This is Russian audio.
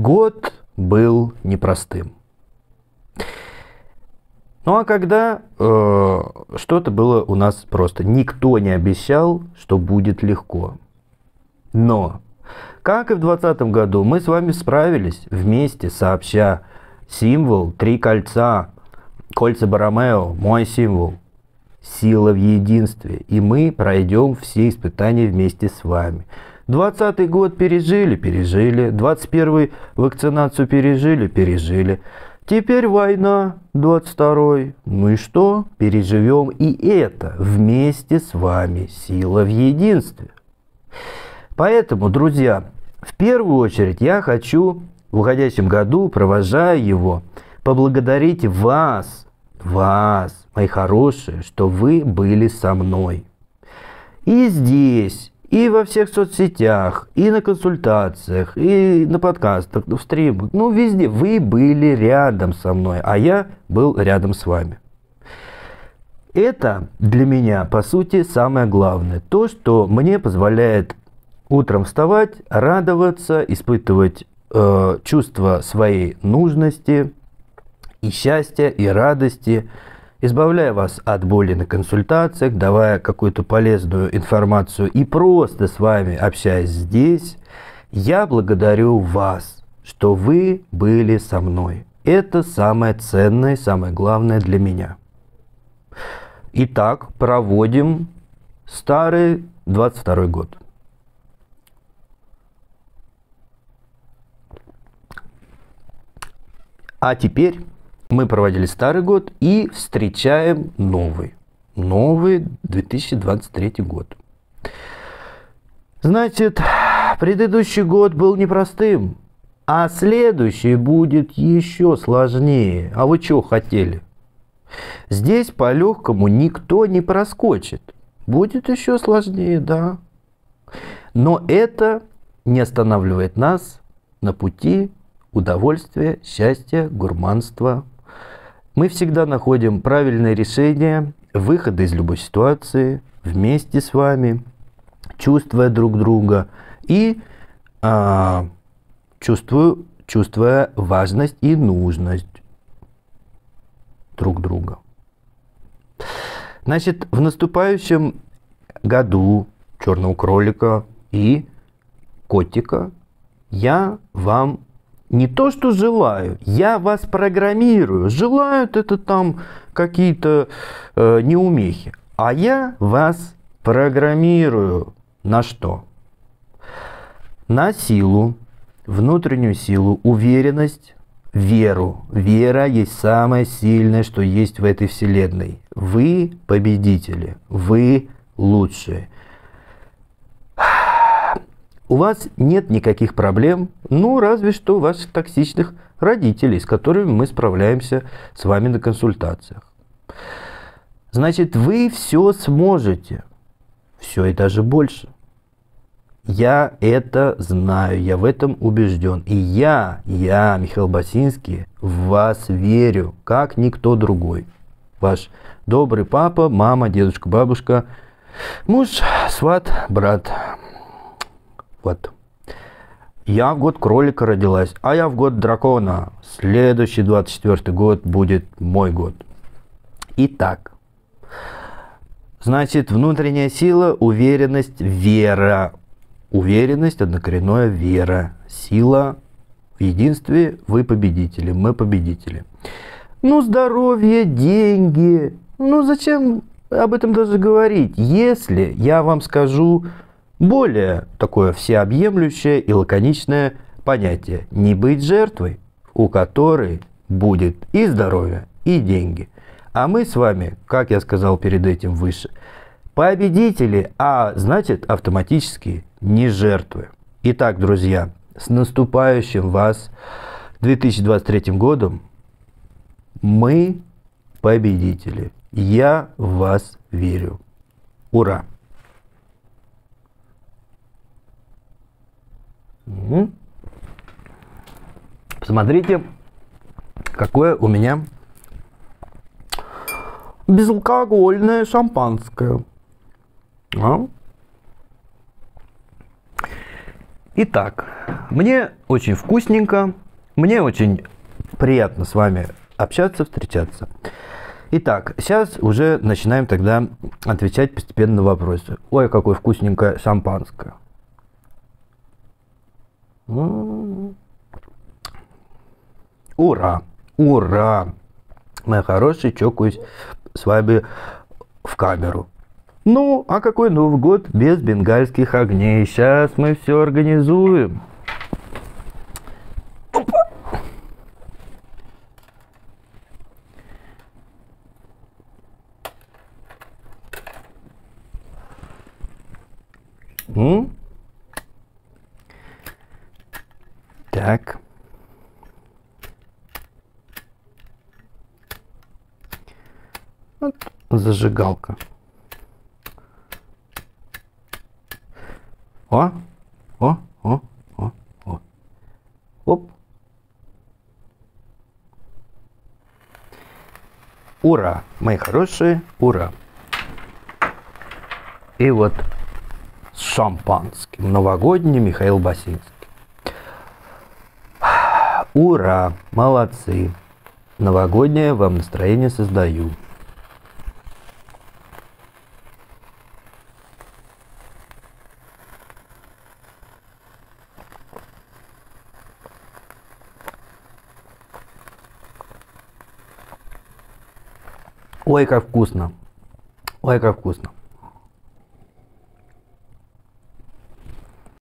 Год был непростым. Ну а когда что-то было у нас просто. Никто не обещал, что будет легко. Но, как и в 2020 году, мы с вами справились вместе, сообща символ 3 кольца, кольца Боромео, мой символ. Сила в единстве. И мы пройдем все испытания вместе с вами. 2020 год пережили. 21 вакцинацию пережили. Теперь война, 22-й. Ну и что? Переживем и это вместе с вами. Сила в единстве. Поэтому, друзья, в первую очередь я хочу в уходящем году, провожая его, поблагодарить вас, мои хорошие, что вы были со мной. И здесь, и во всех соцсетях, и на консультациях, и на подкастах, в стримах, ну везде вы были рядом со мной, а я был рядом с вами. Это для меня, по сути, самое главное. То, что мне позволяет утром вставать, радоваться, испытывать чувство своей нужности, и счастья, и радости, избавляя вас от боли на консультациях, давая какую-то полезную информацию и просто с вами общаясь здесь, я благодарю вас, что вы были со мной. Это самое ценное, самое главное для меня. Итак, проводим старый 22 год. А теперь мы проводили старый год и встречаем новый 2023 год. Значит, предыдущий год был непростым, а следующий будет еще сложнее. А вы что хотели? Здесь по-легкому никто не проскочит. Будет еще сложнее, да. Но это не останавливает нас на пути удовольствия, счастья, гурманства. Мы всегда находим правильное решение, выхода из любой ситуации вместе с вами, чувствуя друг друга и чувствуя важность и нужность друг друга. Значит, в наступающем году черного кролика и котика я вам не то что желаю, я вас программирую. Желают это там какие-то неумехи. А я вас программирую на что? На силу, внутреннюю силу, уверенность, веру. Вера есть самое сильное, что есть в этой вселенной. Вы победители, вы лучшие. У вас нет никаких проблем, ну, разве что ваших токсичных родителей, с которыми мы справляемся с вами на консультациях. Значит, вы все сможете, все и даже больше. Я это знаю, я в этом убежден. И я, Михаил Басинский, в вас верю, как никто другой. Ваш добрый папа, мама, дедушка, бабушка, муж, сват, брат. Вот. Я в год кролика родилась, а я в год дракона. Следующий 24 год будет мой год. Итак, значит, внутренняя сила, уверенность, вера. Уверенность, однокоренная вера. Сила в единстве, вы победители, мы победители. Ну, здоровье, деньги. Ну, зачем об этом даже говорить, если я вам скажу более такое всеобъемлющее и лаконичное понятие. Не быть жертвой, у которой будет и здоровье, и деньги. А мы с вами, как я сказал перед этим выше, победители, а значит автоматически не жертвы. Итак, друзья, с наступающим вас 2023 годом. Мы победители. Я в вас верю. Ура! Посмотрите, какое у меня безалкогольное шампанское. Итак, Мне очень вкусненько, мне очень приятно с вами общаться, встречаться. Итак, сейчас уже начинаем тогда отвечать постепенно на вопросы. Ой, какое вкусненькое шампанское. Ура! Ура! Мои хорошие, чокаюсь с вами в камеру. Ну, а какой Новый год без бенгальских огней? Сейчас мы все организуем. Опа. Так. Вот зажигалка. О, о, о, о, о. Оп. Ура, мои хорошие, ура. И вот с шампанским. Новогодний Михаил Басинский. Ура, молодцы. Новогоднее вам настроение создаю. Ой, как вкусно. Ой, как вкусно.